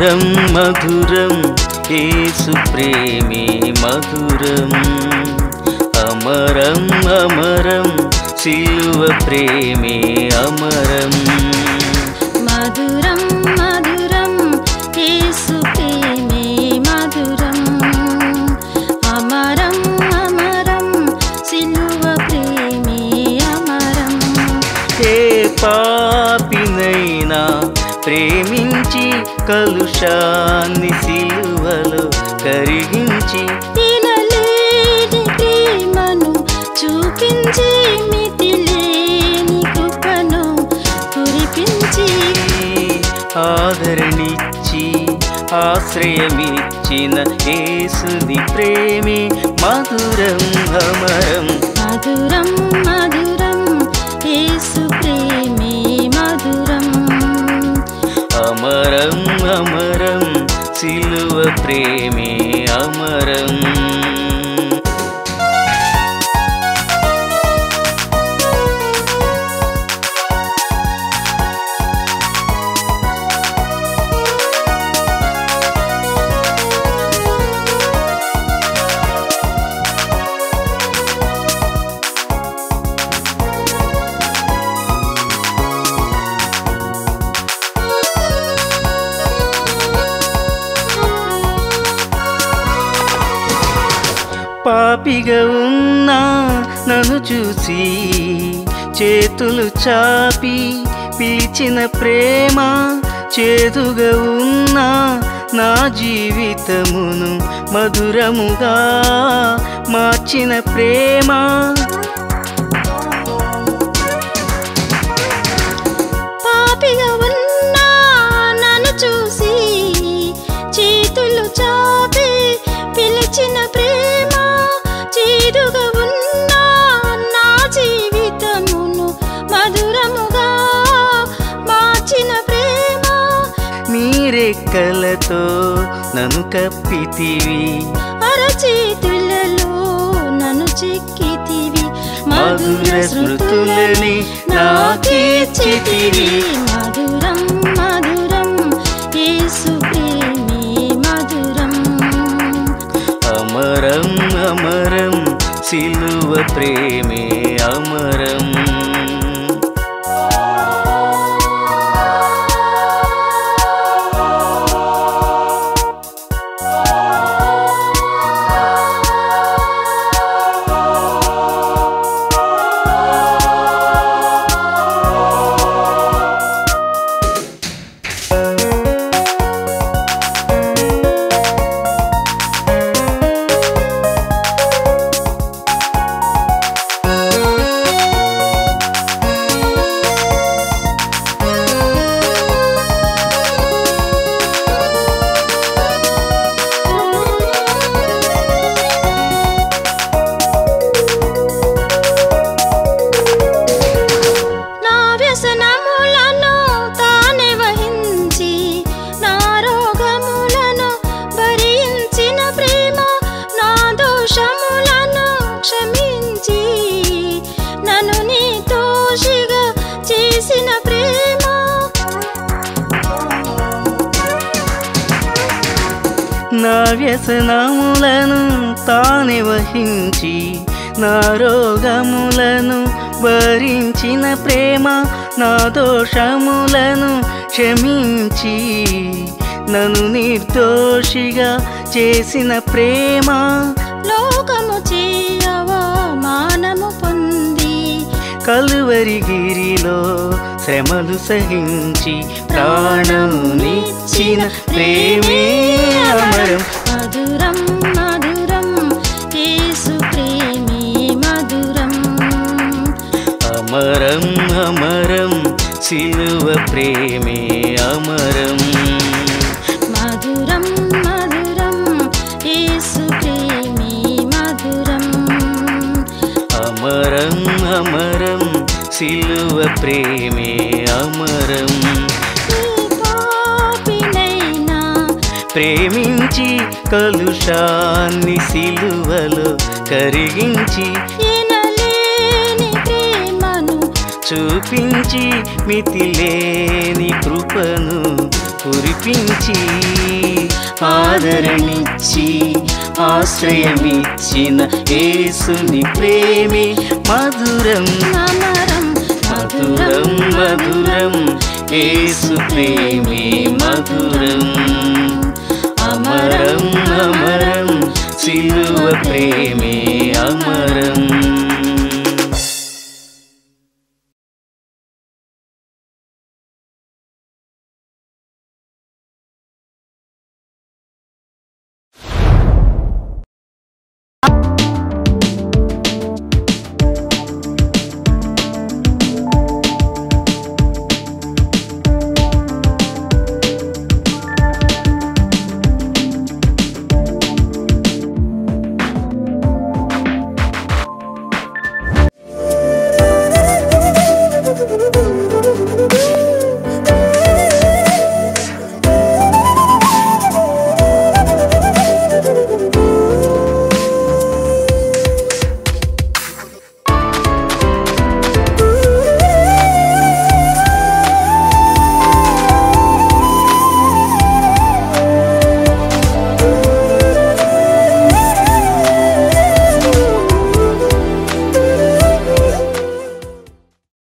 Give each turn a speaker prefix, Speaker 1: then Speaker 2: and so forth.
Speaker 1: మధురం మధురం యేసు ప్రేమే మధురం అమరం అమరం సిలువ ప్రేమే అమరం
Speaker 2: మధురం మధురం యేసు ప్రేమే మధురం అమరం అమరం సిలువ ప్రేమే అమరం
Speaker 1: ఏ పాపినైనా ప్రేమించి కలుషాన్ని సిలువలో కరిగించి
Speaker 2: తినలేని ప్రేమను చూపించి మితిలేని కృపను కురిపించి
Speaker 1: ఆదరణిచ్చి ఆశ్రయమిచ్చిన యేసుని ప్రేమే మధురం అమరం
Speaker 2: మధురం మధురం యేసు ప్రేమే మధురం
Speaker 1: అమరం అమరం సిలువ ప్రేమే అమరం పాపిగా ఉన్నా నన్ను చూసి చేతులు చాపి పిలిచిన ప్రేమ చేదుగా ఉన్నా నా జీవితమును మధురముగా మార్చిన ప్రేమ
Speaker 2: పాపిగా ఉన్నా నన్ను చూసి చేతులు చాపి పిలిచిన ప్రేమ చేదుగా ఉన్నా నా జీవితమును మధురముగా మార్చిన ప్రేమ
Speaker 1: నీరెక్కలతో నన్ను కప్పితివి
Speaker 2: అరచేతులలో నన్ను చెక్కితివి
Speaker 1: మధుర స్మృతులని నాకిచ్చితివి
Speaker 2: మధురం మధురం యేసు ప్రేమే మధురం
Speaker 1: అమరం అమరం సిలువ ప్రేమే అమరం నా వ్యసనములను తానే వహించి నా రోగములను భరించిన ప్రేమ నా దోషములను క్షమించి నన్ను నిర్దోషిగా చేసిన ప్రేమ
Speaker 2: లోకము చేయవమానము పొంది
Speaker 1: కలువరిగిరిలో శ్రమలు సహించి ప్రాణమునిచ్చిన ప్రేమే అమరం
Speaker 2: మధురం మధురం యేసు ప్రేమే మధురం
Speaker 1: అమరం అమరం సిలువ ప్రేమే అమరం
Speaker 2: మధురం మధురం యేసు ప్రేమే మధురం
Speaker 1: అమరం అమరం సిలువ ప్రేమే అమరం
Speaker 2: పాపినైనా
Speaker 1: ప్రేమించి కలుషాన్ని సిలువలో కరిగించి
Speaker 2: ఎనలేని ప్రేమను
Speaker 1: చూపించి మితిలేని కృపను కురిపించి ఆదరణిచ్చి ఆశ్రయమిచ్చిన యేసుని ప్రేమే మధురం
Speaker 2: అమరం
Speaker 1: మధురం మధురం యేసు ప్రేమే మధురం అమరం అమరం సిలువ ప్రేమే అమరం